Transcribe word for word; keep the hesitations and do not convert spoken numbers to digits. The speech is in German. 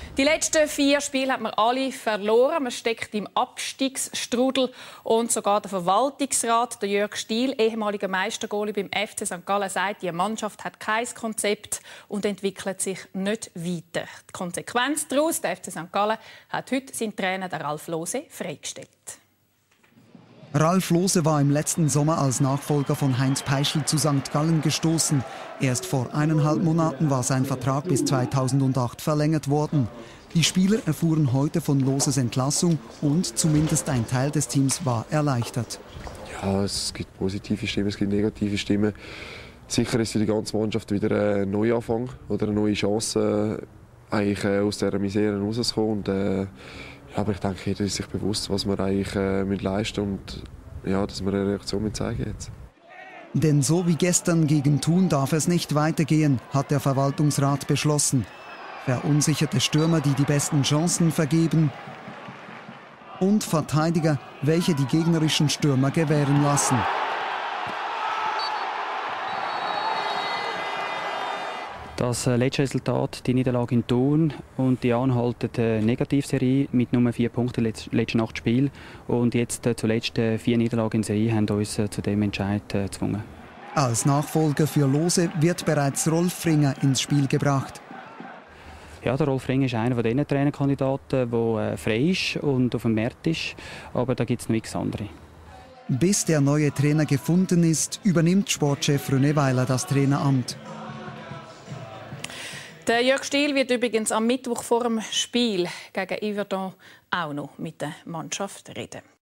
Die letzten vier Spiele hat man alle verloren. Man steckt im Abstiegsstrudel. Und sogar der Verwaltungsrat, der Jörg Stiel, ehemaliger Meistergoalie beim F C Sankt Gallen, sagt, die Mannschaft hat kein Konzept und entwickelt sich nicht weiter. Die Konsequenz daraus: der F C Sankt Gallen hat heute seinen Trainer, der Ralf Lohse, freigestellt. Ralf Lohse war im letzten Sommer als Nachfolger von Heinz Peischl zu Sankt Gallen gestoßen. Erst vor eineinhalb Monaten war sein Vertrag bis zweitausendacht verlängert worden. Die Spieler erfuhren heute von Lohses Entlassung und zumindest ein Teil des Teams war erleichtert. Ja, es gibt positive Stimmen, es gibt negative Stimmen. Sicher ist für die ganze Mannschaft wieder ein Neuanfang oder eine neue Chance, eigentlich aus dieser Misere rauszukommen. Und, äh, Ja, aber ich denke, jeder ist sich bewusst, was wir eigentlich äh, leisten und ja, dass wir eine Reaktion zeigen jetzt. Denn so wie gestern gegen Thun darf es nicht weitergehen, hat der Verwaltungsrat beschlossen. Verunsicherte Stürmer, die die besten Chancen vergeben, und Verteidiger, welche die gegnerischen Stürmer gewähren lassen. Das letzte Resultat, die Niederlage in Thun und die anhaltende Negativserie mit nur vier Punkten letzten acht Spielen und jetzt zuletzt vier Niederlagen in Serie haben uns zu dem Entscheid gezwungen. Als Nachfolger für Lohse wird bereits Rolf Fringer ins Spiel gebracht. Ja, der Rolf Fringer ist einer von den Trainerkandidaten, der frei ist und auf dem Markt ist, aber da gibt es noch x andere. Bis der neue Trainer gefunden ist, übernimmt Sportchef René Weiler das Traineramt. Der Jörg Stiel wird übrigens am Mittwoch vor dem Spiel gegen Yverdon auch noch mit der Mannschaft reden.